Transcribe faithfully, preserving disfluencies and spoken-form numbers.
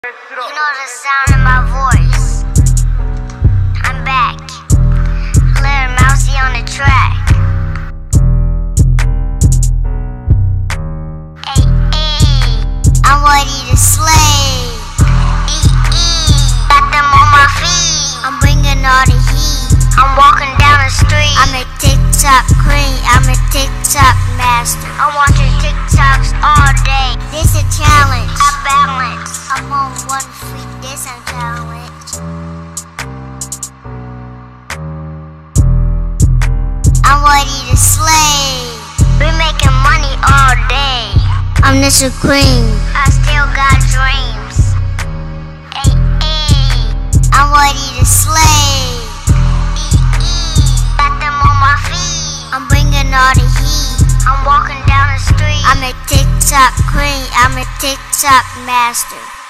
You know the sound of my voice. I'm back. Little Mousy on the track. Hey, hey, I'm ready to slay. E E, got them on my feet. I'm bringing all the heat. I'm walking down the street. I'm a TikTok queen. I'm a TikTok master. I'm watching TikToks all day. This a challenge. I balance. I'm on one feet. This a challenge. I'm ready to slay. We making money all day. I'm just a queen. I still got dreams. Hey, hey, I'm ready to slay. E E, got them on my feet. I'm bringing all the heat. I'm walking down the street. I'm a TikTok queen. I'm a TikTok master.